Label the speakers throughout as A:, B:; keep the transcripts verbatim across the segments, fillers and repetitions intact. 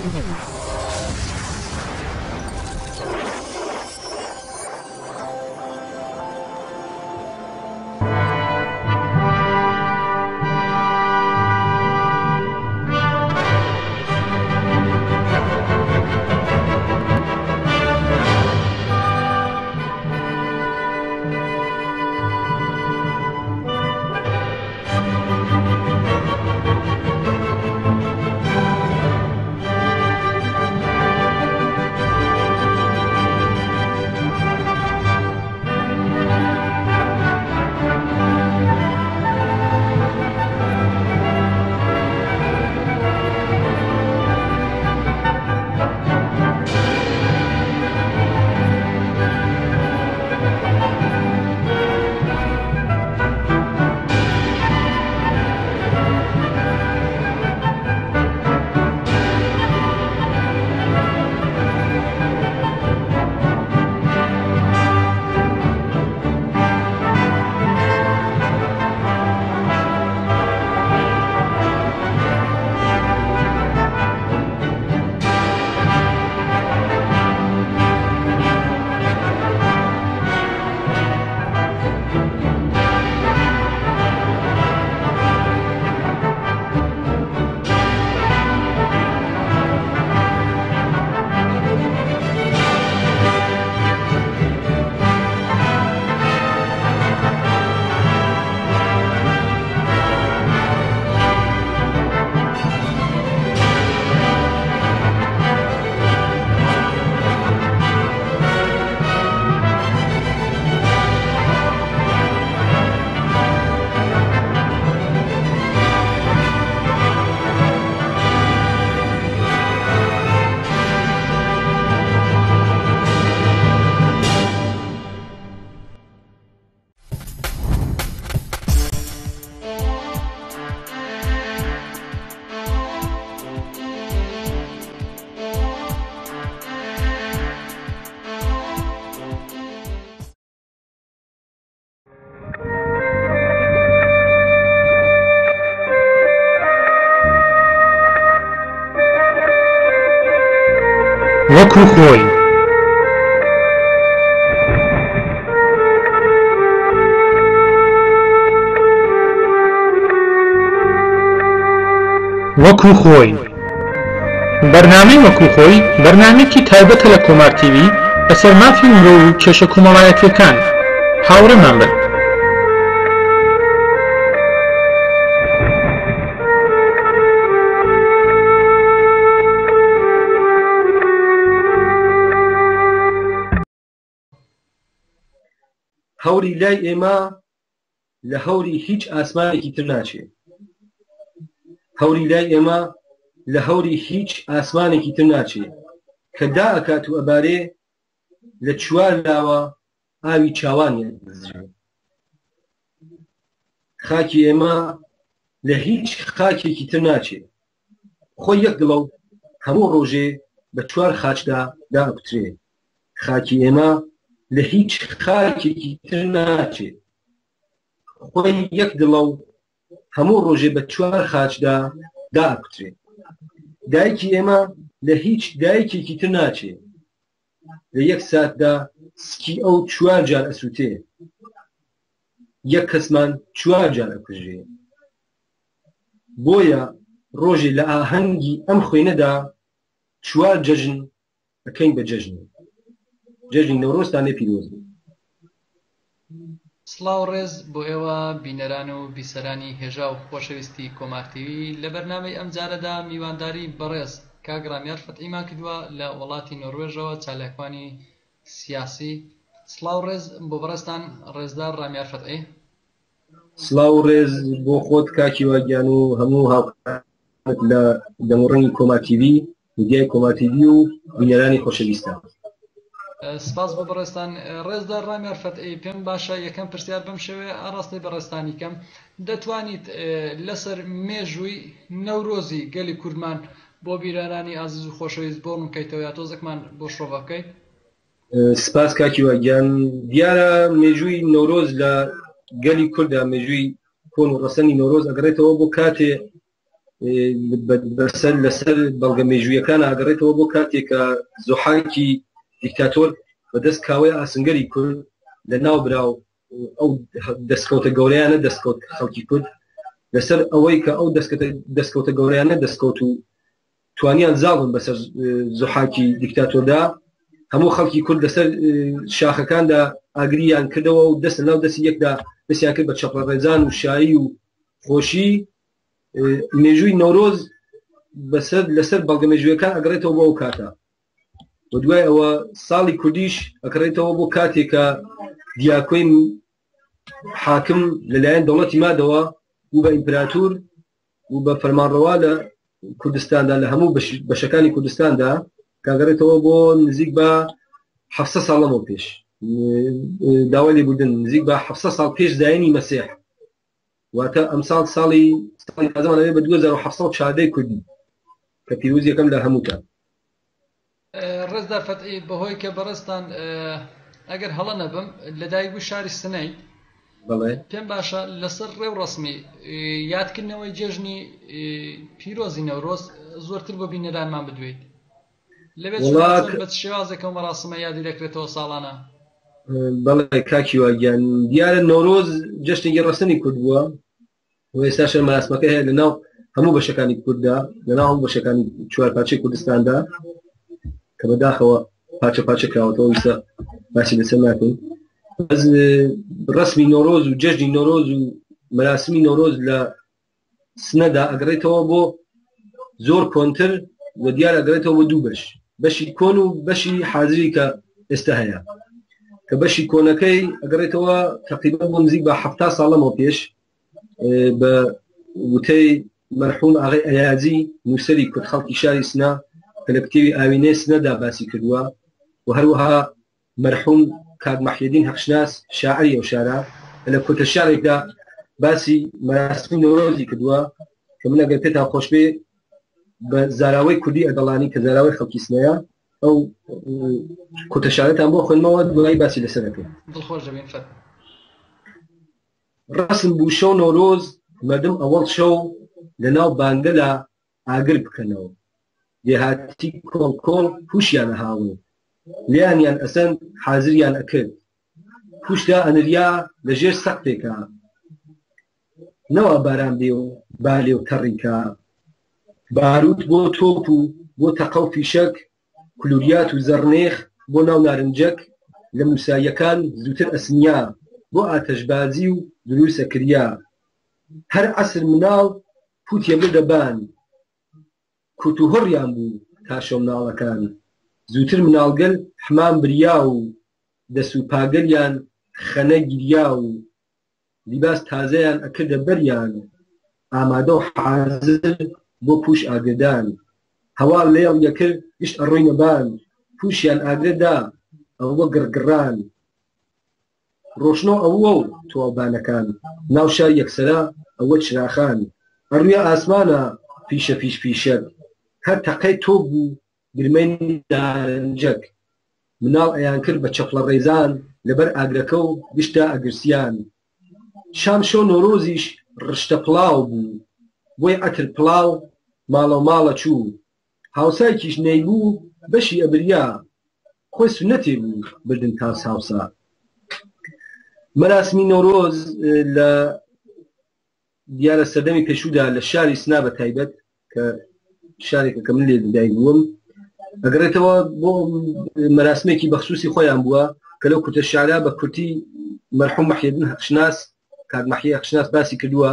A: وەکو خۆی وەکو خۆی بەرنامەی وەکو خۆی بەرنامەیەکی تایبەتە لە کۆمار تیڤی بەسەر مافی مرۆڤ و کێشە کۆمەڵایەتیەکان. هاوڕێمان بن.
B: هەوری لای ئێمە لە هەوری هیچ ئاسمانێکی تر ناچێت. هەوری لای ئێمە لە هەوری هیچ ئاسمانێکی تر ناچێت کە دا ئەکات و ئەبارێ لە چوار لاوە ئاوی چاوانیان دەزرێت. خاکی ئێمە لە هیچ خاکێکی تر ناچێت. خۆی یەک دڵە و هەموو ڕۆژێ بە چوار خاچدا داپترێت. خاکی ئێمە لە هیچ خاکێکی تر ناچێت. خۆی یەک دڵە و هەموو ڕۆژێ بە چوار خاچدا داپترێت. دایکی ئێمە لە هیچ دایکێکی تر ناچێت. لە یەک ساتدا سکی ئەو چوار جار ئەسووتێ. یەک کەسمان چوار جار ئەکوژێ. بۆیە ڕۆژێ لە ئاهەنگی ئەم خوێنەدا چوار جەژن ئەکەین بە جەژن. جەژنی نەورۆزتان لێ پیرۆز بێت.
C: سڵاو ڕێز بۆ ئێوە بینەران و بیسەرانی هێژا و خۆشەویستی کۆمار تیڤی. لە بەرنامەی ئەم جارەدا میوانداری بەڕێز کاک ڕامیار فەتحیمان کردووە لە وڵاتی نۆروێژەوە، چالاکوانی سیاسی. سڵاو ڕێز بۆ بەڕێزتان ڕێزدار ڕامیار فەتحی.
B: سڵاو ڕێز بۆ خۆت کاکی واگیان و هەموو هاوکارت لە دەموڕەنگی کۆمار تیڤی، میدیای کۆمار تیڤی و بینەرانی خۆشەویستان.
C: سپاس بۆ بەڕێستان. ڕێزدار ڕامیار فەتحی، پێم باشە یەکەم پرسیار بەم شێوێ ئاڕاستی بەڕێستانی کەم دەتوانیت لەسەر مێژووی نەورۆزی گەلی کوردمان بۆ بیرەرانی ئازیز و خۆشەویست بۆ ڕوونکەیتەوە یا تۆزێکمان بۆ شۆڤە بکەیت؟
B: سپاس کاکی واگیان. دیارە مێژووی نەورۆز لە گەلی کووردا، مێژووی کۆن و ڕەسەنی نەورۆز ئەگەڕێتەوە بۆ کاتێ بەسەر لەسەر بەڵگە مێژوویەکان ئاگەڕێتەوە بۆ کاتێک کە زۆحانکی دیکتاتۆر بەدەست کاوەی ئاسنگەری کورد لە ناو براو ئەو دەستکەوتە گەورەیانە دەستکەوت خەڵکی کورد لەسەر ئەوەی کە ئەو دەستکەوتە گەورەیانە دەستکەوت و توانیان زاڵن بەسەر زۆحانکی دیکتاتۆردا هەموو خەڵکی کورد لەسەر شاخەکاندا ئاگریان کردەوە و دەست ناو دەستی یەکدا دەستیان کرد بە چەپڵە ڕێزان و شایی و خۆشی مێژووی نەورۆز بەسەر لەسەر بەڵگە مێژوویەکان ئەگەڕێتەوە بۆ ئەو کاتە و دوای ئەوە ساڵی کوردیش ئەکڕێتەوە بۆ کاتێکە دیاکۆی حاکم لەلایەن دەوڵەتی مادەوە و بە ئیمپراتور و بە فەرمانڕەوا لە کوردستاندا لە هەموو بەشەکانی کوردستاندا کاگەڕێتەوە بۆ نزیک بە حەفسە ساڵەمەوە پێش داوای لێبوردن نزیک بە حەفسە ساڵ پێش زایینی مەسیح واتە ئەمساڵ ساڵی ساڵی تازەمانەوێ بە دوو هەزار و حەفسەد و چواردەی کوردی کە پیرۆزی یەکەم لە هەمووتان.
C: ڕێزدار فەتحی بەهۆی کە بەڕێستان ئەگەر هەڵە نەبم لەدایک بوو شاری سنەی پێم باشە لەسەر ڕێو ڕسمی یادکردنەوەی جێژنی پیرۆزی نەورۆز زۆرتر بۆ بینەرانمان بدوێت لەبێت بە شێوازێکە و مەراسمە یادی دەکرێتەوە ساڵانە.
B: بەڵێ کاکی واگیان دیارە نەورۆز جەشتێکی ڕەسەنی کورد بووە و ئێستاشە مەراسمەکە هەیە لەناو هەموو بەشەکانی کورددا لەناو هەموو بەشەکانی چوار پارچەی کوردستاندا کە بەداخەوە پارچە پارچە کراوەتەوە ویسە باسی لەسەر ناکەین. بەس ڕسمی نۆرۆز و جەژنی نۆرۆز و مەراسمی نۆرۆز لە سنەدا ئەگەڕێتەوە بۆ زۆر کۆنتر و دیار ئەگەڕێتەوە بۆ دوو بەش بەشی کۆن و بەشی حازری کە ئێستا هەیە کە بەشی کۆنەکەی ئەگەڕێتەوە تقریبا بۆ نزیک بە حەفتا ساڵەمەوە پێش بە وتەی مەرحوم ئاغای ئەیازی نووسەری کورد خەڵکی شاری سنە کە لە کتێوی ئاوینەی سنەدا باسی کردووە و هەروەها مەرحوم کاک مەحیدین هەخشناس شاعری ئەو شارە لە کۆتە شارێکدا باسی مەراسمی نۆرۆزی کردووە کە من ئەگەر پێتان خۆش بێ بە زاراوەی کوردی ئەدەڵانی کە زاراوەی خەڵکی سنەیە ئەو کۆتە شارەتان بۆ خوێنمەوە دوای باسی لەسەر دەکەین.
C: دڵخۆش دەبین فەت.
B: ڕسم بوو شەو نۆرۆز مەردم ئەوەڵ شەو لەناو بانگەلا ئاگر بکەنەوە دێهاتی کۆڵ کۆڵ پوشیانە هاوڵ لیانیان ئەسەن حازریان ئەکرد پوشدا ئەنریا لەژێر سەقفێکە نەوە باران بێ و بالێ و تەڕیکە باروت بۆ تۆپ و بۆ تەقە و فیشەک کلوریات و زەڕنێخ بۆ ناو نارنجەک لە موسایەکان زووتر ئەسنیا بۆ ئاتەشبازی و دروسە کریا هەر عەسر مناڵ پوتیە بردەبان کوت و هڕیان بوو تاشۆ مناڵەکان زووتر مناڵگەل حمام بریا و دەس و پاگەلیان خەنە گیریا و لیباس تازەیان ئەکردە بەریان ئامادە و حازر بۆ پوش ئاگردان هەوا لێڵ یەکرد گشت ئەڕۆی نەبان پوشیان ئاگردا ئەوە گڕگڕان ڕۆشنۆ ئەوە و تۆڵبانەکان ناو شار یەکسەرا ئەوە چراخان ئەڕویە ئاسمانە پیشە پیش پیشەک هەر تەقەی تۆ بوو گرمەی نارنجەک مناڵ ئەیان کرد بە چەپڵە ڕێزان لەبەر ئاگرەکە و گشتا ئەگرسیان شام شۆ نۆرۆزیش ڕشتە پڵاو بوو بۆی ئەتر پڵاو ماڵە و ماڵە چوو هاوسایکیش نەیبوو بەشی ئەبریا خۆی سونەتێ بوو بردن تا ساوسا. مەراسمی نۆرۆز لە دیارە سەردەمی پێشوودا لە شاری سنا بە تایبەت کە شارێکە کە من لێ دایک بووم ئەگەڕێتەوە بۆ مەراسمێکی بەخصوصی خۆیان بووە کە لەو کورتە شارە بە کورتی مەرحوم مەحیدین هەخشناس کاک مەحی هەخشناس باسی کردووە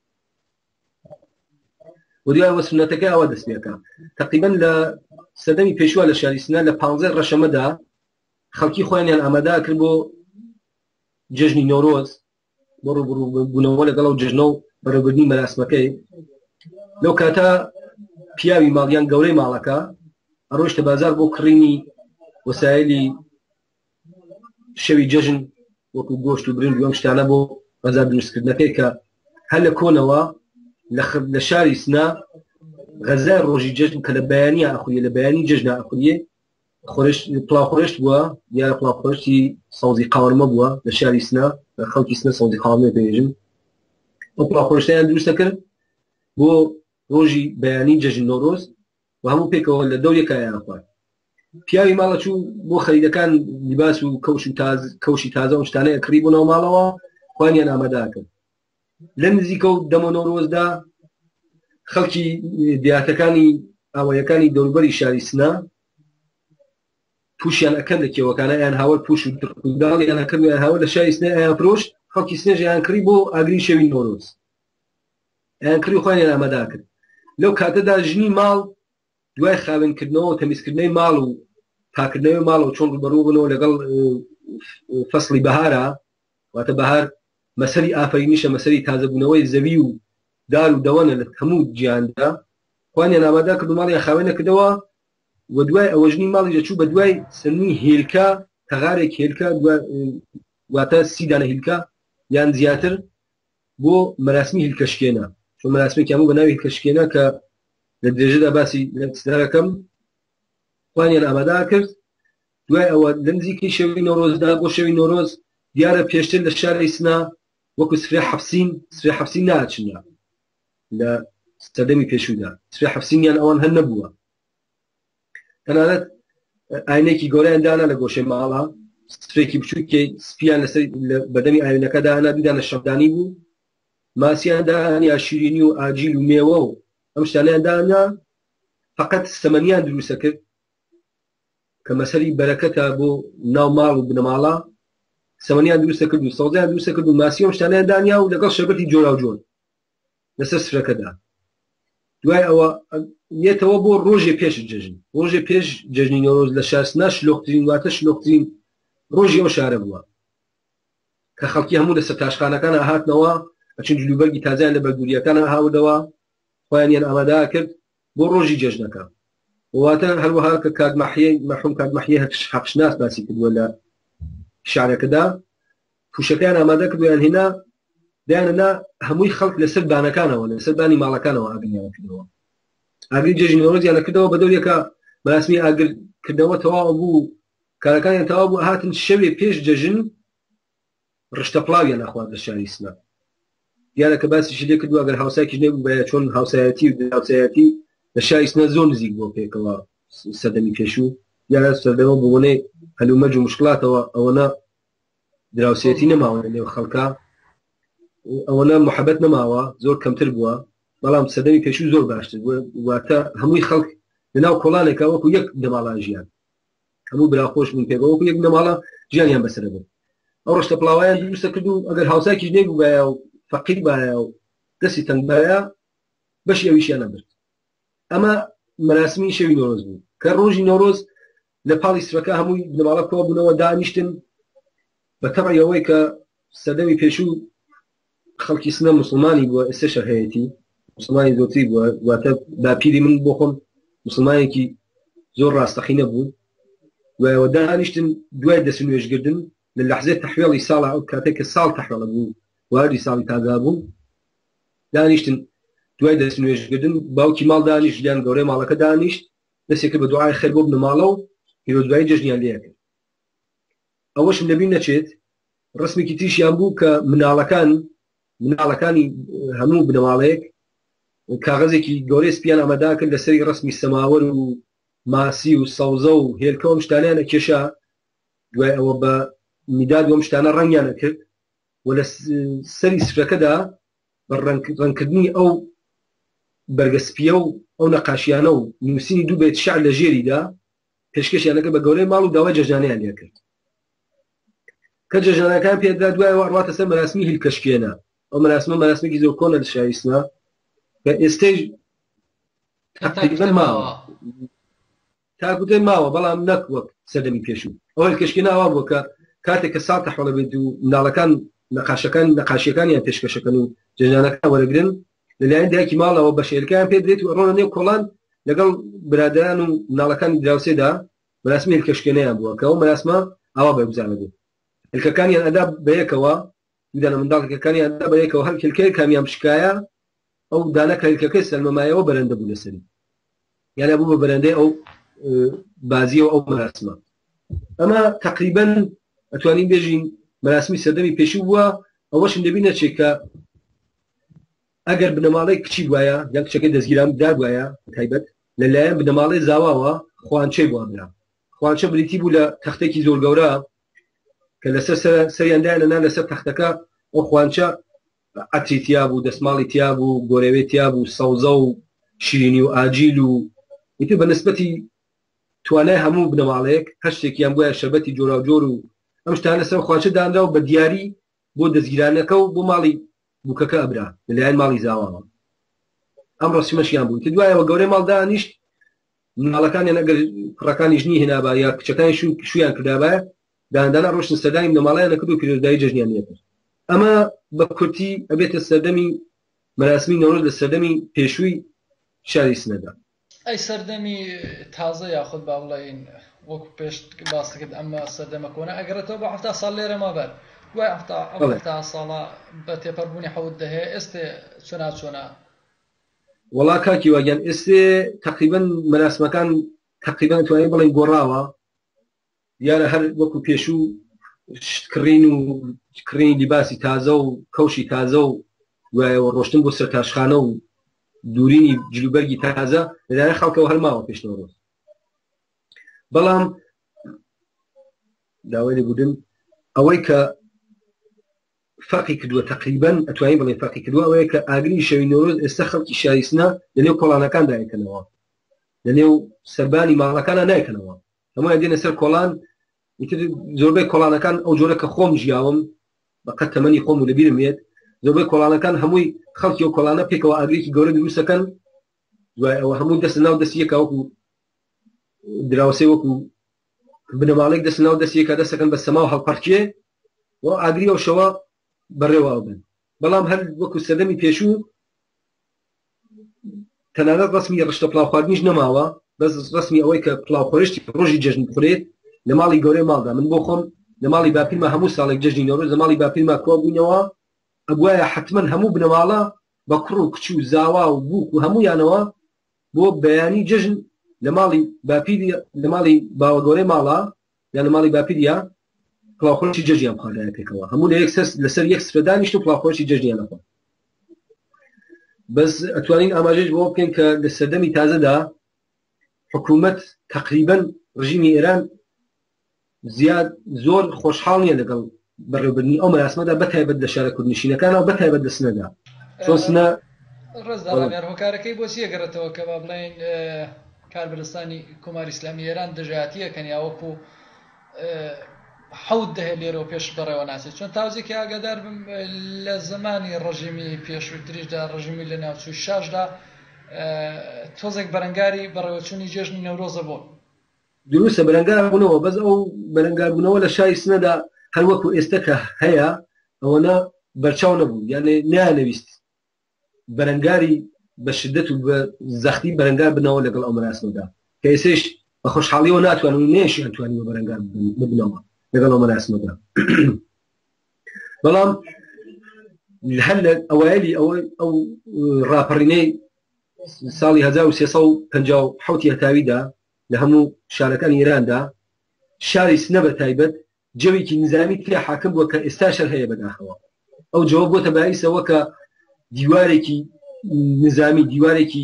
B: و دوایەوە سونەتەکە ئەوە دەست پێکە تقریبا لە سەردەمی پێشووە لە شاری سنا لە پانزەی ڕەشەمەدا خەڵکی خۆیانیان ئامادە کرد بۆ جەژنی نۆرۆز بۆ ڕووبوونەوە لەگەڵ ئەو جەژنە و بەڕێوەبردنی مەراسمەکەی لەو کاتە پیاوی ماڵیان گەورەی ماڵەکە ئەڕۆیشتە بازار بۆ کڕینی وەسایلی شەوی جەژن وەکو گۆشت و برنج و ئەم شتانە بۆ بازار دروستکردنەکەی کە هەر لە کۆنەوە لە شاری سنا غەزای ڕۆژی جەژن کە لە بەیانی ئاخوریە لە بەیانی جەژنا ئاخوریە پڵاوخۆرشت بووە دیارە پڵاوخۆرشتی سەوزی قاوەرمە بووە لە شاری سنا لە خەڵکی سنە سەوزی قاوەرمە پێژن ئەو پڵاوخۆرشتیان دروستە کرد بۆ ڕۆژی بەیانی جەژن نۆرۆز و هەموو پێکەوە لە دەورێکایان خوارد پیاوی ماڵە چوو بۆ خەریدەکان لیباس و کەوشی تازە و شتانەیە کڕی بوونەوە ماڵەوە خوانیان ئاماداکرد لە نزیکە و دەمە نۆرۆزدا خەڵکی دیاتەکانی ئاوایەکانی دەوروبەری شاری سنا تووشیان ئەەکەن لە کێوەکانە یان هاوڵ پوش و داڵیان ئەکرد هاوە لە شاری سنە ئەیان فرۆشت خەڵکی سنێژیان کڕی بۆ ئاگری شەوی نۆرۆز ئەیان کڕی خوانیان ئامادا کرد لەو کاتەدا ژنی ماڵ دوای خاوێنکردنەوە و تەمیزکردنەوەی ماڵ و پاکردنەوەی ماڵ و چۆن ڕوبەڕوو بنەوە لەگەڵ فەسڵی بەهارە واتە بەهار مەسەری ئافرینیشە مەسەری تازەبوونەوەی زەوی و دار و دەوەنە لە هەموو گیاندا خوانیان ئامادا کرد و ماڵیان خاوێنە کردەوە و دوای ئەوە ژنی ماڵی دەچوو بە دوای سنووی هێلکە تەغارێک هێلکە واتە سیدانە هیلکە یان زیاتر بۆ مەراسمی هیلکەشکێنە چۆن مەراسمێکی هەموو بە ناوی هیلکەشکێنە کە لە درێژەدا باسی لەدارەکەم خوانیان ئامادا کرد دوای ئەوە لە نزیکەی شەوی نۆرۆزدا بۆ شەوی نۆرۆز دیارە پێشتر لە شاری سنا وەکو سفرێ حەفسین سفرێ حەفسین ناچنە لە سەردەمی پێشوودا سفرێ حەفسینیان ئەوان هەر نەبووە تەنانەت ئاینێکی گەورەیان دانا لە گۆشەی ماڵە سفرێکی بچووکێ سپیان لەسەر بەدەمی ئاوێنەکەدا هەنا دوودانە شەمدانی بوو ماسییان داهانی ئاشیرینی و ئاجیل و مێوە و ئەم شتانیان دانا فقط سەمەنیان دروستە کرد کە مەسەری بەرەکەتە بۆ ناو ماڵ و بنەماڵە سەمەنیان دروستە کرد و سەوزیان دروستە کرد و ماسی ئەم شتانیان دانیا و لەگەڵ شەربەتی جۆرا و جۆر لەسەر سفرەکەدا دوای ئەوە یێتەوە بۆ ڕۆژێ پێش جەژن ڕۆژێ پێش جەژنی نۆرۆز لە شارسنا شلۆخترین واتە شلۆخترین ڕۆژی ئەو شارە بووە کە خەڵکی هەموو لەسەر تاشخانەکانە هاتنەوە ئەچین جلوبەرگی تازیان لە بەردووریەکانە هاودەوە خۆیانیان ئامادا کرد بۆ ڕۆژی جەژنەکە واتە هەروەها کە کاتمەحیە مەحوم کاتمەحیە حەقشناس باسی کردووە لە شارەکەدا پوشەکەیان ئامادە کردویان هێنا دایانەنا هەمووی خەڵک لەسەر بانەکانەوە لەسەر بانی ماڵەکانەوە ئاگریان کردەوە ئاگری جەژنی نۆرۆزیان کردەوە بە دەورێکە بەراسمی ئاگرکردنەوە تەواو بوو کارەکانیان تەواو بوو هاتن شەوێ پێش جەژن ڕشتە پڵاویان نەخوارد لە شاری سنە دیارە کە باسیشی لێ کردووە ئەگەر هاوسایەکیش نەبوو بە چۆن هاوسایەتی و هاوسایەتی لە شاری سنە زۆر نزیک بۆ پێکەوە سەردەمی پێشوو یارە سەردەمە بوونەی هەلومەرج و مشکلاتەوە ئەوەنە دراوسێتی نەماوە لێو خەڵکە ئەوەنە محەبەت نەماوە زۆر کەمتر بووە بەڵام سەردەمی پێشوو زۆر باشتر واتە هەمووی خەڵک لەناو کۆڵانێکە وەکو یەک دەماڵا ژیان هەموو براخۆش بوون پێ وەکو یەک دەماڵە ژیانیان بەسەرە بوو ئەو ڕۆشتە پڵاوایان دروستە کرد و ئەگەر هاوسایەکیش نێبوو بایە و فەقیر بایە و دەستی تەنگ بایە بەشی ئەویشیان نەبرد ئەمە مەراسمی شەوی نۆرۆز بوو کە ڕۆژی نۆرۆز لە پاڵی سفرەکە هەمووی بنەماڵە کۆ بوونەوە دانیشتن بە تەبعی ئەوەی کە سەردەمی پێشوو خەڵکی سنە موسڵمانی بووە ئێستاشە هەیەتی مسلمانی زۆرتری بووە واتە باپیری من بۆ خۆم مسلمانێکی زۆر ڕاستەقینە بوو وەوە دانیشتن دوای دەست نوێژگردن لە لەحزەی تەحویڵی ساڵە ئەو کاتێک کە ساڵ تەحویڵە بوو واری ساڵی تازا بوو دانیشتن دوای دەست نوێژگردن باوکی ماڵ دانیشت لیان گەورەی ماڵەکە دانیشت دەستێکرد بە دوعای خێر بۆ بنە ماڵە و هیرۆ دوایی جەژنیان لێ کرد ئەوەشم لەبیر نەچێت ڕسمێکی تریشیان بوو کە مناڵەکان مناڵەکانی هەموو بنەماڵەیەک کاغەزێکی گەورەی سپیان ئامادا کرد لەسەری ڕسمی سەماوەر و ماسی و سەوزە و هێلکە و شتانیان ئەکێشا دوای ئەوە بە میداد وەم شتانە ڕەنگیانە کرد و لە سەری سفرەکەدا بە ڕەنکردنی ئەو بەرگەسپیە و ئەو نەقاشیانە و نووسینی دوو بێت شعر لە ژێریدا پێشکەشیانەکە بە گەورەی ماڵ و داوای جەژنانیان لێ کرد کە جەژنانەکان پێدا دوای ڕاتە سەر مەراسمی هیلکەشکێنە ئەو مەراسمە مەراسمێکی زۆر کۆنە لە شاری سنە کە ئێستەی تقریباً ماوە تاکوتەی ماوە بەڵام نەک وەک سەردەمی پێشوو ئەو هیلکەشکێنە ئەوا بووە کە کاتێک کە ساڵ تەحویڵە بێت و مناڵەکان نەقاشەکان نەقاشیەکانیان پێشکەشەکەن و جەژنانەکان وەرەگرن لەلایەن دایکی ماڵەوە بە شێلکەیان پێ درێت و ڕۆنە نێو کۆڵان لەگەڵ برادران و مناڵەکانی دراوسێدا مەراسمی هیلکەشکێنەیان بووە کە ئەو مەراسمە ئاوا بەگوزارە بێت هیلکەکانیان ئەدا بەیەکەوە دوودانە منداڵەکەکانیان ئەدا بەیەکەوە هەر هیلکەیە کامیان بشکایە ئەو دانەکە هیلکەکەی سەرمەمایەوە بەرەندە بوو لەسەری یانە بوو بە بەرەندەی ئەو بازیە و ئەو مەراسمە ئەمە تقریباً ئەتوانین بێژین مەراسمی سەردەمی پێشوو بووە ئەوەشم دەبی نەچێت کە ئەگەر بنەماڵی کچی وایە یان کچەکەی دەستگیران دار وایە تایبەت لەلایەن بنەماڵی زاواوە خوانچەی بۆ برا خوانچە بریتی بوو لە تەختێکی زۆر گەورە کە لەسەر سەریاندایەنەنا لەسەر تەختەکە ئەو خوانچە عەتری تیا بوو دەسماڵی تیا بوو گۆرەوێ تیا بوو سەوزە و شیرینی و ئاجیل و ئیتر بە نسبەتی توانای هەموو بنەماڵەیەک هەر شتێکیان بۆیە شەربەتی جۆراوجۆر و ئەم شتانە لەسەر خوانچە دانرا و بە دیاری بۆ دەستگیرانەکە و بۆ ماڵی بووکەکە ئەبرا لەلایەن ماڵی زاواوە ئەم ڕەسمیمەشیان بوو تر دوایەوە گەورەی ماڵ دانیشت مناڵەکانیان ئەگەر کوڕەکانی ژنی هێنابا یا کچەکانی شویان کردابە داهەندانە ڕۆشتن سەردانی بنەماڵیان نەکرد و پیرۆزبایی جەژنیان لێکرد ئەمە بە کورتی ئەبێتە سەردەمی مەراسمی نەورۆز لە سەردەمی پێشووی شاری سنەدا
C: ئەی سەردەمی تازە یاخود با بڵێین وەکو پێش باس کرد ئەمە سەردەمە کۆنە ئەگەرێتەوە بە هەفتا ساڵ لێرە مابەر دوای هەفتا ساڵە بە تێپەڕبوونی حەوت دەهەیە ئێستێ چۆنا چۆنا
B: وەڵا کاکی واگەن ئێستێ تقریبا مەراسمەکان تقریبا توانین بڵێن گۆڕاوە دیارە هەر وەکو پێشوو کڕین و کڕینی لیباسی تازە و کەوشی تازە و دوایەوە ڕۆشتن بۆ سەر تاشخانە و دوورینی جلوبەرگی تازە لەلایەن خەڵکەوە هەرماوە پێش نۆرۆز بەڵام داوای لێبوردن ئەوەی کە فەرقی کردووە تقریبا ئەتوانین بڵێن فەرقی کردووە ئەوەیە کە ئاگری شەوی نۆرۆز ئێستا خەڵکی شاری سنە لەنێو کۆڵانەکان دایکەنەوە لەنێو سەربانی ماڵەکانە نایکەنەوە هەموویان دێنە سەر کۆڵان ئیتر زۆربەی کۆڵانەکان ئەو جۆرە کە خۆم ژیاوم بەقەت تەمەنی خۆم و لەبیرم هێت زۆربەی کۆڵانەکان هەمووی خەڵکی و کۆڵانە پێکەوە ئاگرێکی گەورە دروستەکەن دوای ئەوە هەموو دەست ناو دەست یەکە وەکو دراوسێ وەکو بنەماڵێک دەست ناو دەست یەکە دەستەکەن بە سەما و هەڵپەرچێ و ئاگری ئەو شەوە بەڕێوە بن بەڵام هەر وەکو سەردەمی پێشوو تەنانەت ڕسمی ڕشتە پڵاو خواردنیش نەماوە بەس ڕسمی ئەوەی کە پڵاو خۆرشتی ڕۆژی جەژن بخورێت لە ماڵی گەورەی ماڵدا من بۆ خۆم لە ماڵی باپیرمە هەموو ساڵێک جەژنی نۆرۆز لە ماڵی باپیرمە کۆ بووینەوە ئەگوایە حتمما هەموو بنەماڵە بە کوڕ و کچ و زاوا و بووک و هەموویانەوە بۆ بەیانی جەژن لە ماڵی باپیر لە ماڵی باوە گەورەی ماڵە یان لە ماڵی باپیریا پڵاوخۆرشی جەژنیان بخوادایە پێکەوە هەموو لەسەر یەک سفرە دانیشت و پڵاوخۆرشی جەژنیان نەخوا بەس ئەتوانین ئاماژەش بۆ بکەین کە لە سەردەمی تازەدا حکوومەت تقریبا ڕژیمی ئێران زیاد زۆر خۆشحاڵ نییە لەگەڵ بەڕێوەبردننی ئەو مەراسمەدا بەتایبەت لە شارە کوردنشینەکانەوە بەتایبەت لە سنەدا چۆن سنە
C: ڕێزداڵامیار هۆکارەکەی بۆ چی ئەگەڕێتەوە کە با بڵێن کاربەدەستانی کۆماری ئیسلامی ئێران دەژاتیەکەن یا وەکو حەوت دەهێت لێرەوە پێش بەڕێوە ناسێت چۆن تاوزێکی ئاگادار بم لە زمانی ڕژیمی پێشووتریشدا ڕژیمی لە ناوچوو شاشدا تۆزێک بەرەنگاری بەڕێوەچوونی جێژنی نەورۆزە بوون
B: دروستە بەرەنگار بوونەوە بەس ئەو بەرەنگاربوونەوە لە شاری سنەدا هەر وەکو ئێستا کە هەیە ئەوەنە بەرچاو نەبوو یانێ نیانەویست بەرەنگاری بە شدت و بە زەختی بەرەنگار بنەوە لەگەڵ ئەو مەراسمەدا کە ئێسێش بە خۆشحاڵیەوە ناتوانن و نێشی ئەتوانیوە بەرەنگار ببنەوە لەگەڵ ئەو مەراسمەدا بەڵام هەر لە ئەوایلی ئەو ڕاپەڕینەی ساڵی هەزار و سێسەد و پەنجاو و حەوتی هەتاویدا لە هەموو شارەکانی ئێراندا شاری سنە بە تایبەت جەوێکی نظامی تیا حاکم بووە کە ئێستاشەر هەیە بەداخەوە ئەو جەوە بۆتە باعیسەوە کە دیوارێکی نظامی دیوارێکی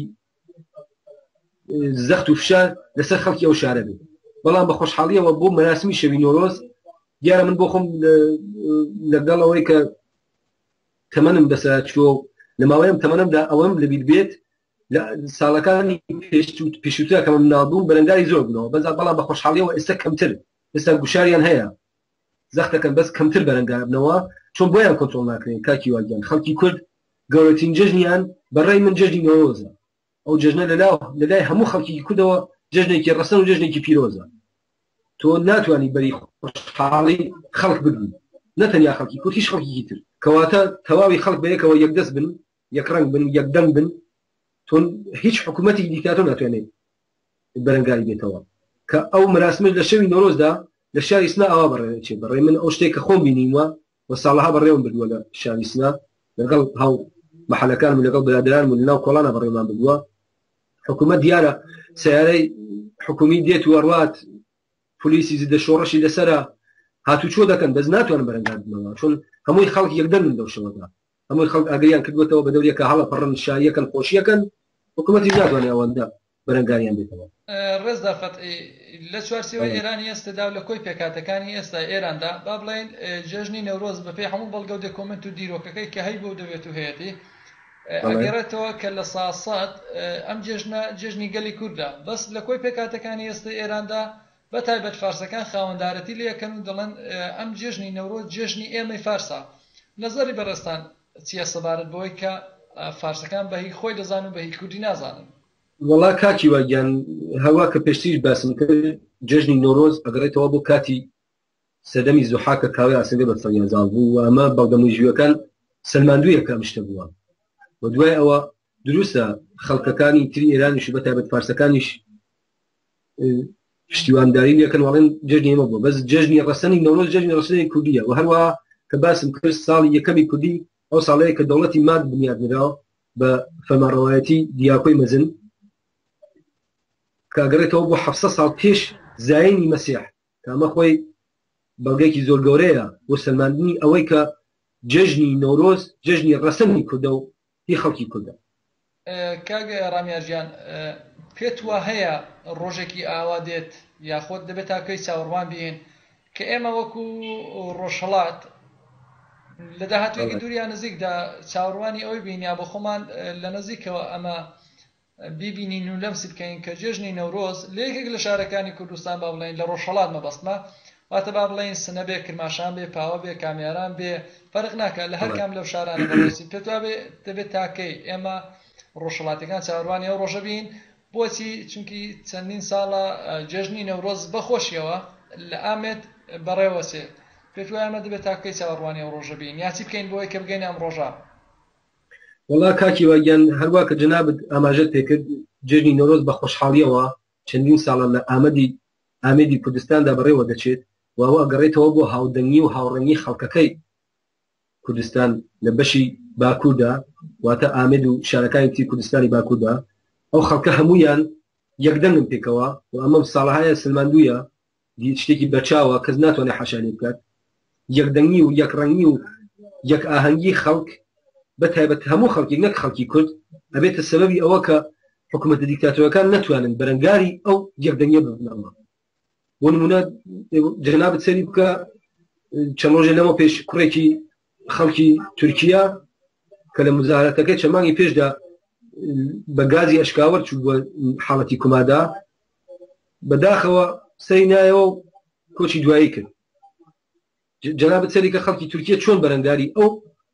B: زەخت و فشار لەسەر خەڵکی ئەو شارە بێت بەڵام بە خۆشحاڵیەوە بۆ مەراسمی شەوی نۆرۆز دیارە من بۆ خۆم لەگەڵەوەی کە تەمەنم بەسەر چووە لە ماوەیەم تەمەنمدا ئەوەم لەبیر بێت لە ساڵەکانی پێشووترا کە من نابووم بەرەنگاری زۆر بوونەوە بەس بەڵام بە خۆشحاڵیەوە ئێستا کەمتر ئێستا گوشاریان هەیە زەختەکەن بەس کەمتر بەرەنگار بنەوە چۆن بۆیان کۆنتڕۆڵ ناکرێن کاکی واگیان خەڵکی کورد گەورەترین جەژنیان بەڕێی من جەژنی نۆرۆزە ئەو جەژنە لەلای هەموو خەڵکی کوردەوە جەژنێکی ڕەسەن و جەژنێکی پیرۆزە تۆ ناتوانانی بەری خۆشحاڵی خەڵک بگرین نەتەنیا خەڵکی کورد هیچ خەڵکی تر کەواتە تەواوی خەڵک بەیەکەوە یەکدەست بن یەکڕەنگ بن یەکدەنگ بن تۆ هیچ حکوومەتی دیکتاتۆر ناتوانێت بەرەنگاری بێتەوە کە ئەو مەراسمش لە شەوی نۆرۆزدا لە شاری سنە ئەوا بەڕێوەچێت بەڕێ من ئەو شتێک کە خۆم بینیموە وە ساڵەها بەڕێوم بردووە لە شاری سنە لەگەڵ هەو مەحەلەکان و لەگەڵ بەرادران و لەناو کۆڵانە بەڕێوەمان بردووە حکوومەت دیارە سیارەی حکومی دێت وەڕات پلیسی زیدە شۆڕەشی لەسەرە هاتوچۆ دەکەن بەس ناتوانن بەرەنگار بنەوە چۆن هەمووی خەڵک یەکدەن من دەو شەوەدا هەمووی خەڵک ئاگریان کردوێتەوە بە دەوریەکە هەڵە پەڕن شایەکەن خۆشیەکەن حکوومەتی ناتوانێت ئەوەندە بەرەنگاریان بێتەوە.
C: ڕێزدا فەتحی لە چوارچێوەی ئێرانی ئێستادا لە کۆی پێکاتەکانی ئێستا ئێراندا با بڵێن جێژنی نەورۆز بەپێی هەموو بەڵگە و دۆکۆمنت و دیرۆکەکەی کە هەی بۆ دەوێت و هەیەی ئەگەڕێتەوە کە لە ساسات ئەم جێژنە جێژنی گەلی کووردە بەس لە کۆی پێکاتەکانی ئێستا ئێراندا بە تایبەت فارسەکان خاوەندارەتی لەکەن و دەڵێن ئەم جێژنی نەورۆز جێژنی ئێمەی فارسا. نەزەری بەڕێستان چیە سەبارەت بۆی کە فارسەکان بەهی خۆی دەزانن و بەهی کوردی نازانن؟
B: وەڵا کاکی واگیان هەوا کە پێشتیش باسم کرد جێژنی نۆرۆز ئەگەڕێتەوە بۆ کاتی سەدەمی زوحاکە کاوی ئاسنگە بە سەڵیانزاڵ بوو و ئەمە بەڵگەمژویەکان سلماندوویەکە مشتە بووە و دوای ئەوە دروستە خەڵکەکانی تری ئێرانیش بە تایبەت فارسەکانیش پشتیوانداری لەکەن وڵێن جێژنی ئێمە بووە بەس جێژنی ڕەسەنی نۆرۆز جێژنی ڕەسەنی کوردیە و هەروەها کە باسم کرد ساڵی یەکەمی کوردی ئەو ساڵەیە کە دەوڵەتی ماد بنیادنراوە بە فەرمانڕەوایەتی دیاکۆی مەزن کاگەڕێتەوە بۆ حەفسە ساڵ پێش زایینی مەسیح کە ئەمە خۆی بەڵگەیەکی زۆر گەورەیە بۆ سلماندنی ئەوەی کە جێژنی نۆرۆز جێژنی ڕەسەنی کوردە و هی خەڵکی کوردە.
C: کاگە ڕامیاژیان پێت وە هەیە ڕۆژێکی ئاوا دێت یاخۆت دەبێت تاکەی چاوەڕوان بین کە ئێمە وەکو ڕۆژهەڵات لە داهاتوێکی دووریان نزیکدا چاوەڕوانی ئەوەی بینیا بۆ خۆمان لە نزیکەوە ئەمە بیبینین و لەمسی بکەین کە جێژنی نەورۆز لە یەکێک لە شارەکانی کوردستان با بڵێن لە ڕۆژهەڵات مەبەستمە واتە با بڵێن سنە بێ کرماشان بێ پاوە بێ کامیاران بێ فەرق ناکات لە هەر کام لەو شارانە بەڕێسی پێت وابێ دەبێت تاکەی ئێمە ڕۆژهەڵاتەکان چاوەڕوانی ئەو ڕۆژە بین بۆچی چونکی چەندین ساڵە جێژنی نەورۆز بەخۆشیەوە لە ئامێت بەڕێوەسێ پێت وایە ئەمە دەبێت تاکەی چاوەڕوانی ئەو ڕۆژە بین یاچی بکەین بۆی کە بگەین ئەم ڕۆژە.
B: وڵا کاکی واگیان هەروە کە جنابت ئاماژەت پێکرد جێژنی نۆرۆز بە خۆشحاڵیەوە چەندین ساڵە لە ئامەدی ئامێدی کوردستاندا بەڕێوە دەچێت و ئەوە ئەگەڕێتەوە بۆ هاودەنگی و هاوڕەنگی خەڵکەکەی کوردستان لە بەشی باکووردا واتە ئامێد و شارەکانی تی کوردستانی باکووردا ئەو خەڵکە هەمویان یەکدەنگن پێکەوە و ئەمە ساڵەهایە سلماندوویە شتێکی بەرچاوە کەس ناتوانێت حەشانی بکات یەکدەنگی و یەکڕەنگی و یەک ئاهەنگی خەڵک بەتایبەت هەموو خەڵکی نەک خەڵکی کورد ئەبێتە سەبەبی ئەوە کە حکوومەتە دیکتاتۆرەکان ناتوانن بەرەنگاری ئەو یەکدەنگیە ببنەوە. بۆ نمونە جەنابەت سەری بکە چەند ڕۆژێ لەمە پێش کوڕێکی خەڵکی تورکیا کە لە مزاحرەتەکەی چەند مانگی پێشدا بە گازی ئەشکاوەر چوو بۆ حاڵەتی کومادا بەداخەوە سەری نایەوە و کۆچی دوایی کرد. جەنابەت سەری کە خەڵکی تورکیا چۆن بەرەنگاری ئەو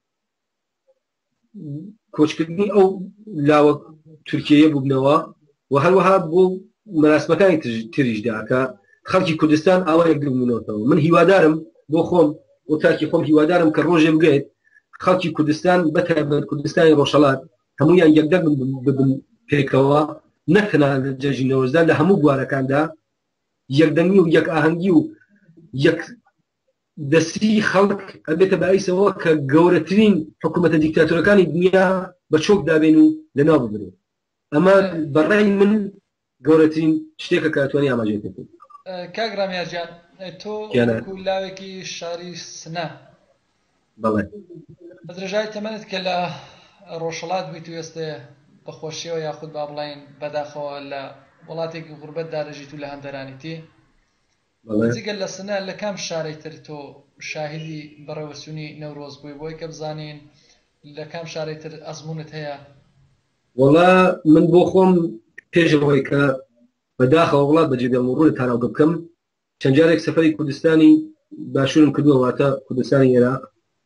B: کۆچکردنی ئەو لاوە تورکیە بووبنەوە و هەروەها بۆ مەراسمەکانی تریشدا کە خەڵکی کوردستان ئاوا یەکبوونەوەتەوە. من هیوادارم بۆ خۆم و تاکی خۆم هیوادارم کە ڕۆژێ بگێت خەڵکی کوردستان بەتایبەت کوردستانی ڕۆژهەڵات هەمویان یەکدەنگ ببن پێکەوە نەتەنها لە جێژنی نەورۆزدا لە هەموو بوارەکاندا یەکدەنگی و یەک ئاهەنگی و یەک دەستی خەڵک ئەبێتە باعیسەوە کە گەورەترین حکوومەتە دیکتاتۆرەکانی دنیا بە چۆک دابێن و لەناو ببرێت. ئەمە بەڕای من گەورەترین شتێکە کە ئەتوانی ئاماژەی پێ بکەیت.
C: کاک ڕامیاژیان تۆ لاوێکی شاری سنە
B: بەڵێ
C: بە درێژای تەمەنت کە لە ڕۆژهەڵات بوویت و ئێستا بەخۆشیەوە یاخود با بڵێن بەداخەوە لە وڵاتێکی غوربەتدا دەژیت و لە هەندەرانیتی جگەل لە سنە لە کام شارەی تر تۆ شاهدی بەڕێوەچوونی نەورۆز بووی بۆی کە بزانین لە کام شارەی تر ئەزمونت هەیە؟
B: وەڵا من بۆ خۆم پێشەوەی کە بەداخەوە وڵات بە جێبێڵمەڕووی تاراوگە بکەم چەند جارێک سەفەری کوردستانی باشوورم کردووە واتە کوردستانی عێراق.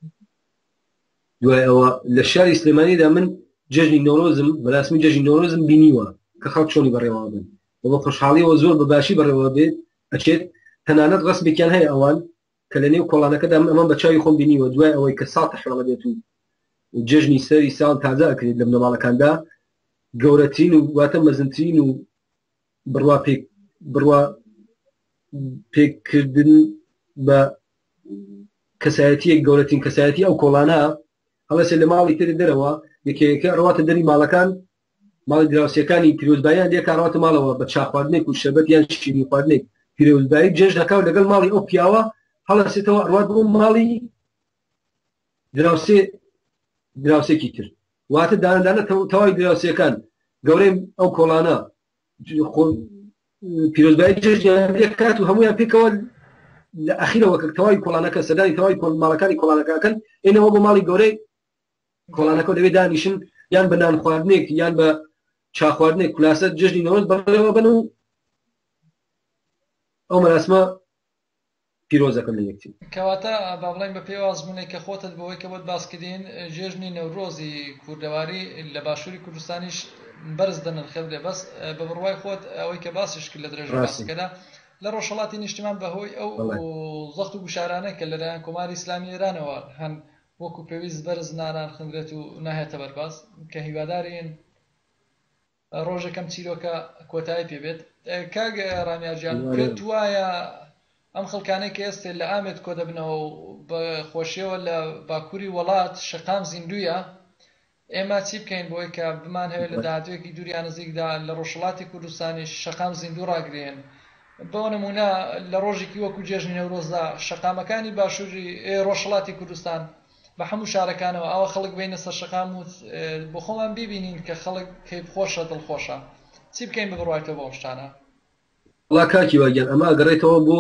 B: دوای ئەوە لە شاری سلێمانیدا من جێژنی نۆرۆزم بەراسمی جێژنی نۆرۆزم بینیوە کە خەڵک چۆنی بەڕێوە بن و بە خۆشحاڵیەوە زۆر بەباشی بەڕێوە بێت ئەچێت تەنانەت ڕەسمێکیان هەیە ئەوان کە لە نێو کۆڵانەکەدا ئەمە بە چاوی خۆم بینیوە دوای ئەوەی کە ساڵ تەحویڵە بێت و جێژنی سەری ساڵ تازە ئەکرێت لە بنەماڵەکاندا گەورەترین و واتە مەزنترین و بڕوا پێک بڕوا پێکردن بە کەسایەتیەک گەورەترین کەسایەتی ئەو کۆڵانە هەڵەسێ لە ماڵی تر دەرەوە یەکێکە ڕواتە دەری ماڵەکان ماڵی دراوسەکانی پیرۆزباییان دێک کاڕاتە ماڵەوە بە چاخواردنێک و شەربەتیان شیرینی خواردنێک پیرۆزبایی جێژ دەکاو لەگەڵ ماڵی ئەو پیاوە هەڵەسێتەوە ڕوات بۆ ماڵی دراوسێ دراوسێکی تر واتە دانەدانە تەواوی دراوسەکان گەورەی ئەو کۆڵانە پیرۆزبایی جێژیان کات و هەمویان پێکەوە لە ئەخیرەوە کە تەواوی کۆڵانەکە سەردانی تەواوی ماڵەکانی کۆڵانەکەکەن ئێنەوە بۆ ماڵی گەورەی کۆڵانەکە دەوێت دانیشن یان بە نان خواردنێک یان بە چا خواردنێک کولاسە جژنی نەوەست بەڕێوە بن و ئەو مەراسمە پیرۆزەکەن لە یەکتی
C: کەواتە با بڵین بە پێی وازبوونێک کە خۆتت بەوەی کە بۆت باسکردین جێژنی نەورۆزی کوردەواری لە باشووری کوردستانیش بەرز دەنرخێت لێ بەس بە بڕوای خۆت ئەوەی کە باسیش کرد لە درێژ باسەکەدا لە ڕۆژهەڵاتی نیشتمان بەهۆی ئەو زەخت و گوشارانە کە لەلایەن کۆماری ئیسلامی ئێرانەوە هەن وەکو پێویست بەرز ناران خوێندرێت و ناهێتە بەرباز کە هیوادارین ڕۆژەکەم چیرۆکە کۆتایی پێبێت. کاک ڕامیارجان پێت وایە ئەم خەڵکانەی کە ئێستا لە ئامێت کۆ دەبنەوە و بە خۆشیەوە لە باکووری وڵات شەقام زیندویە ئێمە چی بکەین بۆی کە بمان هەوێت لە داهاتوێکی دووریان نزیکدا لە ڕۆژهەڵاتی کوردستانی شەقام زیندوو ڕاگرێن بۆ نمونە لە ڕۆژێکی وەکو جێژنی نەورۆزدا شەقامەکانی باشووری ڕۆژهەڵاتی کوردستان بە هەموو شارەکانەوە ئەوە خەڵک بینە سەر شەقام و بۆ خۆمان ببینین کە خەڵک کەیف خۆشە دڵخۆشە چی بکەین ببڕایتەوە بۆ شتانە؟
B: وڵا کاکی واگەن ئەمە گەڕێتەوە بۆ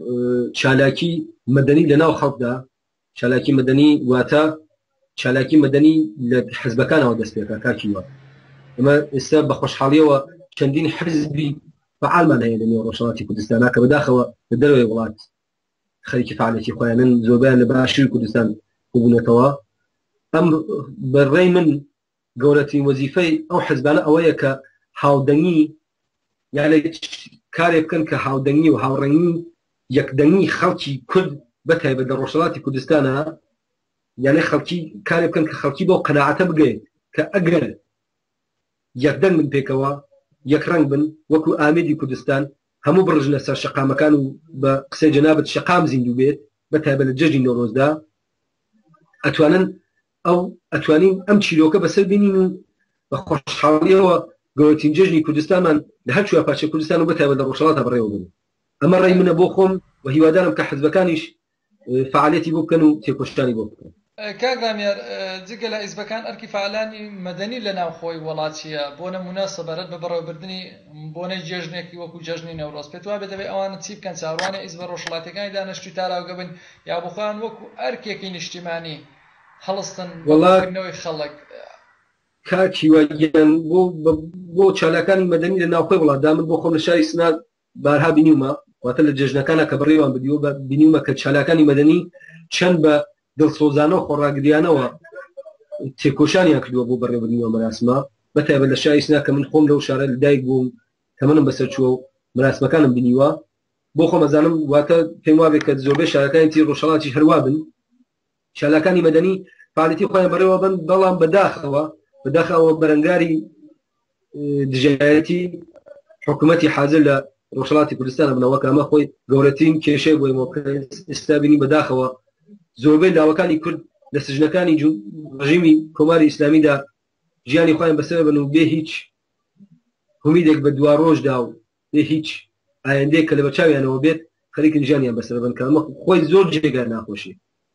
B: چالاکی مەدەنی لە ناو خەڵکدا چالاکی مەدەنی واتە چالاکی مەدەنی لە حزبەکانەوە دەست پێکە کاکی وە ئەمە ئێستا بە خۆشحاڵیەوە چەندین حزبی فعالمان هەیە لە نێو ڕۆژهەڵاتی کوردستان کە بەداخەوە لە دەروی وڵات خەریکی فعالێتی خۆیانن زۆربیان لە باشووری کوردستان بوونەتەوە ئەم بەڕێی من گەورەترین وەزیفەی ئەو حزبانە ئەوەیە کە هاودەنگی یان کارێک بکەن کە هاودەنگی و هاوڕەنگی یەکدەنگی خەڵکی کورد بەتایبەت لە ڕۆژهەڵاتی کوردستانە یانێ خەڵکی کارێک بکەن کە خەڵکی بۆ قەناعەتە بگەێت کە ئەگەر یەکدەنگ من پێکەوە یەک ڕنگ بن وەکو ئامێدی کوردستان هەموو بڕژنە سەر شەقامەکان و بە قسەی جەنابەت شەقام زیندوو بێت بەتایبەت لە جەژنی نۆرۆزدا ئەتوانن ئەو ئەتوانین ئەم چیرۆکە بەسەر بینین و بە خۆشحاڵیەوە گەورەترین جەژنی کوردستانمان لە هەر چوار پارچەی کوردستان و بەتایبەت لە ڕۆژهەڵاتە بەڕێوە بن. ئەمە ڕێی منە بۆ خۆم و هیوادارم کە حزبەکانیش فعالێتی بۆ بکەن و تێکۆشتانی بۆ بکەن.
C: کاک ڕامیار جگە لە حیزبەکان ئەرکی فعالانی مەدەنی لە ناوخۆی وڵاتیە بۆ نمونە سەبارەت بە بەڕێوەبردننی بۆنەی جێژنێکی وەکو جەژنی نەورۆز پێت وایە دەبێت ئەوانە چی بکەن چاڕوانە حیزبە ڕۆژهەڵاتیەکانی دانیشتووی تاراوگە بن یا بخۆیان وەکو ئەرکێکی نیشتیمانی هەڵستن بۆکردنەوەی خەڵک
B: کاکی وەگەن بۆ بۆ چالاکانی مەدەنی لە ناوخۆی وڵاتدا من بۆ خۆم لە شاری سنات بارها بینیومە واتە لە جێژنەکانە کە بڕێوان بدیوە بینیومە کە چالاکانی مەدەنی چەند بە دڵسۆزانەوە خۆڕاگریانەوە تێکۆشانیان کردووە بۆ بەڕێوەبردنەوە مەراسمە بەتایبەت لە شاری سنا کە من خۆم لەو شارە لەدایک بووم تەمەنم بەسەر چووە و مەراسمەکانم بینیوە بۆ خۆم ئەزانم واتە پێم وابێت کە زۆربەی شارەکانی تیر ڕۆژهەڵاتی هەروە بن چالاکانی مەدەنی فعالیتی خۆیان بەڕێوە بن بەڵام بەداخەوە بەداخەوە بەرەنگاری دژایەتی حکوومەتی حاضر لە ڕۆژهەڵاتی کوردستانە بنەوە کە ئەمە خۆی گەورەترین کێشەی بۆی ئێستا بینی بەداخەوە زۆربەی لاوەکانی کورد لە سژنەکانی ڕژیمی کۆماری ئیسلامیدا ژیانی خۆیان بەسەر بن و بێ هیچ هومیدێک بە دوا ڕۆژدا و بێ هیچ ئایندەیەک کە لە بەرچاویانەوە بێت خەریکن ژیانیان بەسەر بن کە ئەمە خۆی زۆر جێگەر ناخۆشی.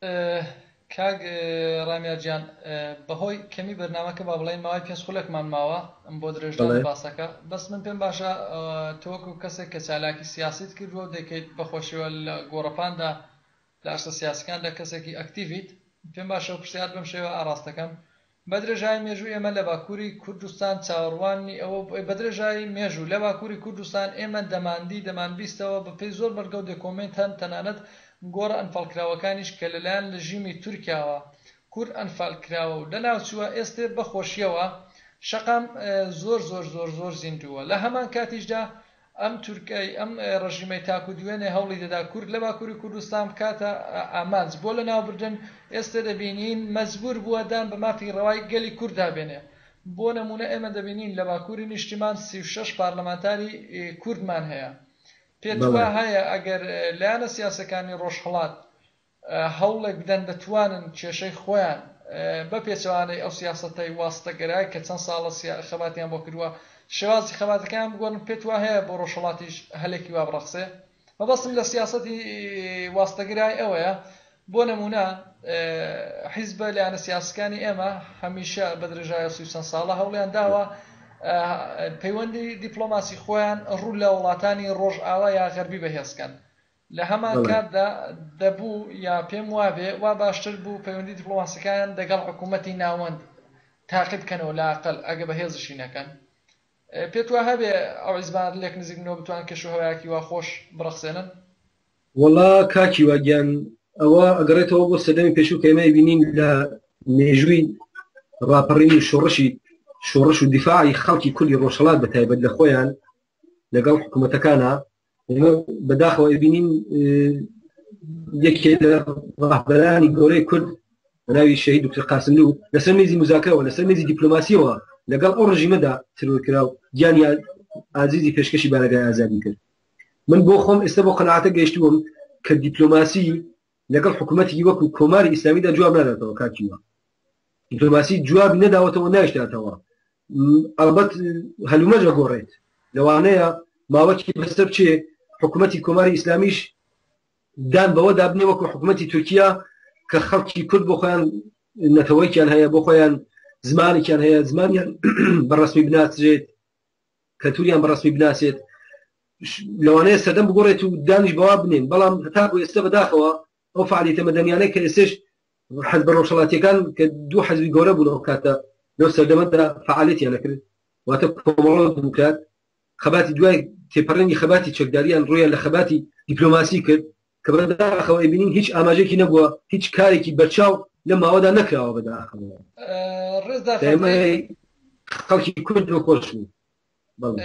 C: کاک ڕامیارجان بەهۆی کەمی بەرنامەکە با بڵێن ماوەی پێنج خولێکمان ماوە ئەم بۆ درێژدان باسەکە بەس من پێم باشە تۆکو کەسێک کە چالاکی سیاسیت کردووە دەکەیت بەخۆشیەوە لە گۆڕەپاندا لە ئاشتە سیاسەکاندا کەسێکی ئەکتیڤیت پێم باشە پرسیار بم شێوە ئاراستەکەم بە درێژای مێژوو ئێمە لە باکووری کوردستان چاوەڕوانی ئەوە بە درێژای مێژوو لە باکووری کوردستان ئێمە دەماندی دەمانبیستەوە بە پێی زۆر بەرگە و دەکۆمنت هەن تەنانەت گۆڕە ئەنفاڵکراوەکانیش کە لەلایەن لە ژیمی تورکیاوە کورد ئەنفالکراوە و لە ناوچووە ئێستا بەخۆشیەوە شەقام زۆر زۆر زۆر زۆر زیندووە لە هەمان کاتیشدا ئەم تورکای ئەم ڕژیمەی تاکو دوێنێ هەوڵی دەدا کورد لە باکووری کوردستان بکاتە ئامانج بۆ لە ناوبردن ئێستا دەبینین مەجبور بووە دان بە مافی ڕەوای گەلی کووردا بێنێ بۆ نمونە ئێمە دەبینین لە باکووری نیشتیمان سی و شەش پارلەمانتاری کوردمان هەیە پێت وایە هەیە ئەگەر لایەنە سیاسەکانی ڕۆژهەڵات هەوڵێک بدەن دەتوانن کێشەی خۆیان بە پێچەوانەی ئەو سیاسەتەی واستەگەرای کە چەند ساڵە خەباتیان بۆ کردووە شێوازی خەباتەکان بگۆن پێت وایە هەیە بۆ ڕۆژهەڵاتیش هەلێکی وا بڕەخسێ مەبەستم لە سیاسەتی واستەگرای ئەوەیە بۆ نمونە حیزبە لایەنە سیاسەکانی ئێمە هەمیشە بە درێژایی سی و چەند ساڵە هەوڵیان داوە پەیوەندی دیپلۆماسی خۆیان ڕوو لە وڵاتانی ڕۆژئاوا یا غەربی بەهێزکەن لە هەمان کاتدا دەبوو یا پێم وابێ وا باشتر بوو پەیوەندی دیپلۆماسیەکان دەگەڵ حکوومەتی ناوەند تاقید بکەنەوە لاقل ئەگە بەهێزشی نەکەن. پێت وایە هەبێ ئەو حیزبان لێک نزیک بنەوە بتوان کەشوهەوایەکی وا خۆش بڕەخسێنن؟
B: وەڵا کاکی واگیان ئەوە ئەگەڕێتەوە بۆ سەردەمی پێشوو کە ئێمە بینین لە مێژووی ڕاپەڕینی شۆڕشی شۆڕش و دیفاعی خەڵکی کوردی ڕۆژهەڵات بە تایبەت لە خۆیان لەگەڵ حکوومەتەکانە بەداخەوە بینین یەکێ لە ڕاهبەرانی گەورەی کورد بەناوی شەهید دکتۆر قاسملوو لەسەر مێزی مزاکرەوە لەسەر مێزی دیپلۆماسیەوە لەگەڵ ئەو ڕژیمەدا ترۆرکرا و گیانی ئازیزی پێشکەشی بارگای ئازادی کرد. من بۆ خۆم ئێستا بۆ قەناعەتە گەیشتووم کە دیپلۆماسی لەگەڵ حکوومەتی وەکو کۆماری ئیسلامیدا جواب ناداتەوە کاکیوە. دیپلۆماسی جوابی نەداوەتەوە نایشتاتەوە. ئەلبەت هەلومەرجە گۆڕێت لەوانەیە ماوەکی بەسەر بچێ حکوومەتی کۆماری ئیسلامیش دان بەوە دابنێ وەکو حکوومەتی تورکیا کە خەڵکی کورد بۆ خۆیان نەتەوەیکیان هەیە بۆ خۆیان زمانێکیان هەیە زمانیان بەڕسمی بناسێت کەلتوریان بەڕسمی بناسێت لەوانەیە سەردەم بگۆڕێت و دانیش بەوا بنێن بەڵام هەتا بۆ ئێستا بەداخەوە ئەو فعالیتە مەدەنیانەی کە ئێستش حەزب ڕۆژهەڵاتیەکان کە دوو حەزبی گەورە بوون ئەو کاتە لەو سەردەمەدا فعالیتیان نەکرد واتە کۆمەڵە دموکرات خەباتی دوای تێپەڕێنی خەباتی چەکداریان ڕۆیان لە خەباتی دیپلۆماسی کرد کە بەداخەوە بینین هیچ ئاماژێکی نەبووە هیچ کارێکی بەرچاو لە ماوەدا نەکراوە بەداخەوە خەڵکی کورد خۆش بوو.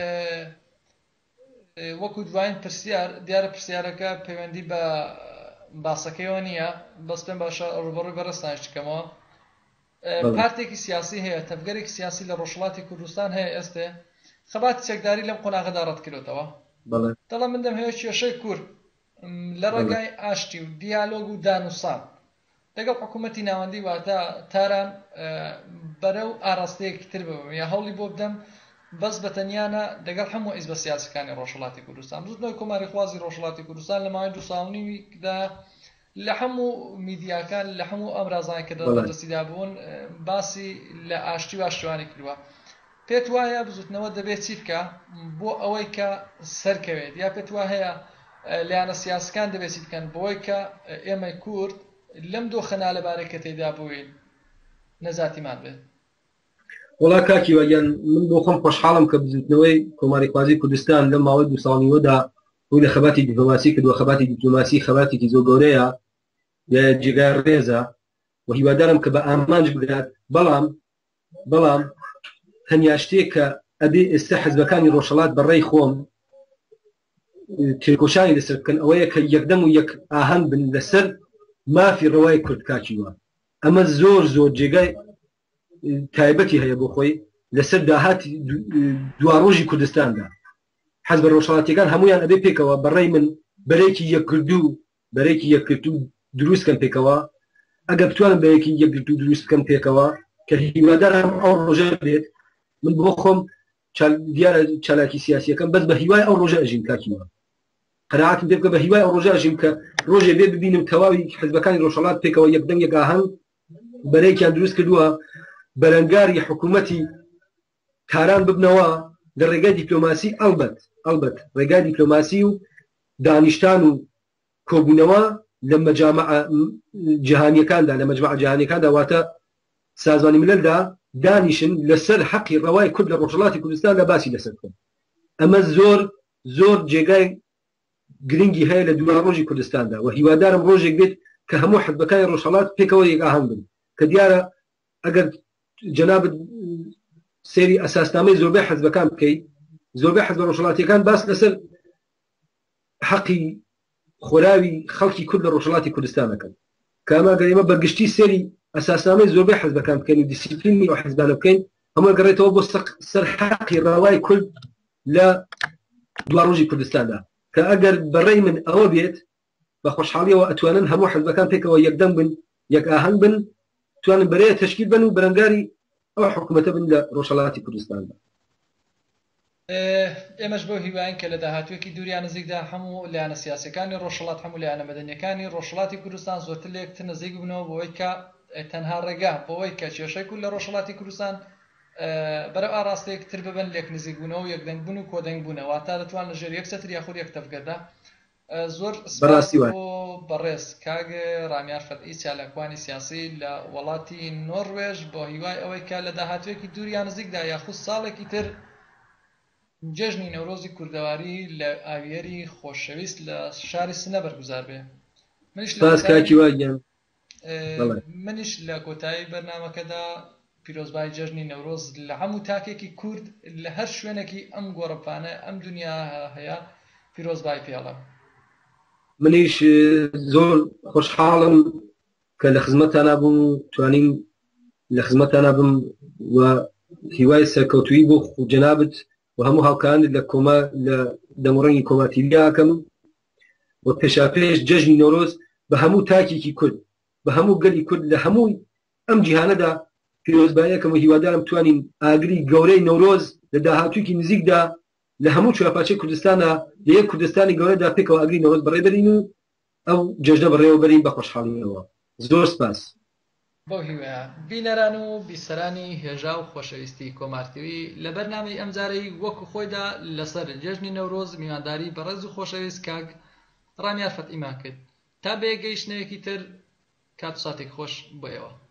C: وەکو دوایین پرسیار دیارە پرسیارەکە پەیوەندی بە باسەکەیەوە نییە بەس پێم باشە ڕوبەڕووی بەڕستانش بکەمەوە. پارتێکی سیاسی هەیە تەفگەرێکی سیاسی لە ڕۆژهەڵاتی کوردستان هەیە ئێستێ خەباتی چەکداری لەم قۆناغەدا ڕەت کردوتەوە دەڵێ من دەم هەیە کێشەی کورد لە ڕێگای ئاشتی و دیالۆگ و دانووسان لەگەڵ حکوومەتی ناوەندی واتە تاران بەرەو ئاراستەیەکی تر ببم یا هەوڵی بۆ بدەم بەس بەتەنیانە لەگەڵ هەموو ئیز بە سیاسەکانی ڕۆژهەڵاتی کوردستان زودنەوەی کۆماری خوازی ڕۆژهەڵاتی کوردستان لە ماوەی دوو ساڵنیدا لە هەموو میدیاکان لە هەموو ئەم رازانە کە دەستیدا بوون باسی لە ئاشتی و ئاشتوانی کردووە. پێت وایە بزوتنەوە دەبێت چی بکە بۆ ئەوەی کە سەرکەوێت یا پێت وا هەیە لایەنە سیاسەکان دەبێت چی بکەن بۆی کە ئێمە کورد لەم دۆخەنا لەبارەی کە تێدا بووین نەزاتیمان بێت؟
B: وڵا کاکی وەگەن من بۆ خۆم خۆشحاڵم کە بزوتنەوەی کۆماری خوازی کوردستان لەم ماوەی دوو ساڵیوەدا بووی لە خەباتی دیپلۆماسی کردووە خەباتی دیپلۆماسی خەباتێکی زۆر گەورەیە یا جێگای ڕێزە و هیوادارم کە بە ئامانج بگات بەڵام بەڵام هەنیا شتێک کە ئەبێ ئێستا حەزبەکانی ڕۆژهەڵات بەڕێی خۆم تێکۆشانی لەسەر بکەن ئەوەیە کە یەکدەم و یەک ئاهەنگ بن لەسەر مافی ڕەوای کورد کاکیوە. ئەمە زۆر زۆر جێگای تایبەتی هەیە بۆ خۆی لەسەر داهاتی دواڕۆژی کوردستاندا حەزب ڕۆژهەڵاتیەکان هەمویان ئەبێ پێکەوە بەڕێی من بەرێکی یەکردوو بەرێکی یەکردوو دروستکەن پێکەوە ئەگە بتوانم بەیەکی یەکردوو دروست بکەم پێکەوە کە هیوادارم ئەو ڕۆژە بێت من بۆ خۆم دیارە چالاکی سیاسیەکەم بەس بە هیوای ئەو ڕۆژە ئەژین کاکیوە قەناعەتم پێ بکە بە هیوای ئەو ڕۆژە ئەژین کە ڕۆژێ بێ ببینم تەواوی حەزبەکانی ڕۆژهەڵات پێکەوە یەکدەم یەک ئاهەنگ بەرێکیان دروست کردووە بەرەنگاری حکوومەتی تاران ببنەوە لە ڕێگای دیپلۆماسی ئەلبەت ئەلبەت ڕێگای دیپلۆماسی و دانیشتان و کۆبوونەوە لە مەجامع جیهانیەکاندا لە مەجمع جیهانیەکاندا واتە سازمانی ملەلدا دانیشن لەسەر حەقی ڕەوای کورد لە ڕۆژهەڵاتی کوردستان لە باسی لەسەر بکەن. ئەمە زۆر زۆر جێگای گرنگی هەیە لە دوای ڕۆژی کوردستاندا و هیوادارم ڕۆژێک بێت کە هەموو حەزبەکانی ڕۆژهەڵات پێکەوە یەک ئاهەنگ بن کە دیارە ئەگەر جەنابەت سێری ئەساسنامەی زۆربەی حەزبەکان بکەیت زۆربەی حەزبە ڕۆژهەڵاتیەکان باس لەسەر حەقی خۆراوی خەڵکی کورد لە ڕۆژهەڵاتی کوردستان دەکەن کە ئەمە گەر ئێمە بەرگشتی سێری ئەساسنامەی زۆربەی حەزبەکان بکەین و دیسیپلینی ئەو حەزبانە بکەین هەموو گەڕێتەوە بۆ سەر حەقی ڕاوای کورد لە دواڕۆژی کوردستاندا کە ئەگەر بەڕێی من ئەوە بێت بە خۆشحاڵیەوە ئەتوانن هەموو حەزبەکان پێکەوە یەکدەم بن یەک ئاهەنگ بن توانن بەرەیە تەشکیل بن و بەرەنگاری ئەو حکوومەتە بن لە ڕۆژهەڵاتی کوردستاندا.
C: ئێمەش بۆ هیواین کە لە داهاتوێکی دووریان نزیکدا هەموو لایەنە سیاسەکانی ڕۆژهەڵات هەموو لایەنە مەدەنیەکانی ڕۆژهەڵاتی کوردستان زۆرتر لە یەکتر نزیک بوونەوە بۆەوەی کە تەنها ڕێگا بۆەوەی کە کێشەی کورد لە ڕۆژهەڵاتی کوردستان بەرەو ئاراستەیەکتر ببن لێک نزیک بوونەوە و یەکدەنگ بوون و کۆدەنگ بوونەوە تا دەتوان لەژێر یەک سەتر یاخود یەک تەفگەردا زۆر سپاس بۆ بەڕێز کاک ڕامیار فەتحی چالاکوانی سیاسی لە وڵاتی نۆروێژ بۆ هیوای ئەوەی کە لە داهاتوێکی دووریان نزیکدا یاخود ساڵێکی تر جێژنی نەورۆزی کوردەواری لە ئاویێری خۆشەویست لە شاری سنە بەرگوزار بێ. منیش لە کۆتایی بەرنامەکەدا پیرۆزبای جەژنی نەورۆز لە هەموو تاکێکی کورد لە هەر شوێنێکی ئەم گۆڕەپانە ئەم دنیا هەیە پیرۆزبای پێڵە.
B: منیش زۆر خۆشحاڵم کە لە خزمەتانە بووم و توانیم لە خزمەتانە بم و هیوای سەرکەوتووی بۆ جەنابەت و هەموو هاوکارانت لە کۆما لە دەموڕەنگی کۆما تیڤیاکەم و پێشاپێش جەژنی نۆرۆز بە هەموو تاکێکی کورد بە هەموو گەلی کورد لە هەموو ئەم جیهانەدا پیرۆزباییەکەم و هیوادارم توانین ئاگری گەورەی نەورۆز لە داهاتوویەکی نزیکدا لە هەموو چوارپاچەی کوردستانە لە یەک کوردستانی گەورەدا پێکەوە ئاگری نەورۆز بەڕێبەرین و ئەو جەژنە بەڕێوە بەرین بە خۆشحاڵیەوە. زۆر سپاس.
C: بۆ هیوایە بینەران و بیسەرانی هێژا و خۆشەویستی کۆمارتیوی لە بەرنامەی ئەمجارەی وەکو خۆیدا لەسەر جەژنی نەورۆز میوانداری بەڕێز و خۆشەویست کاک ڕامیار فەتحیمان کرد. تا بێ گەیشتنەیەکی تر کات و ساتێک خۆش بۆ ئێوە.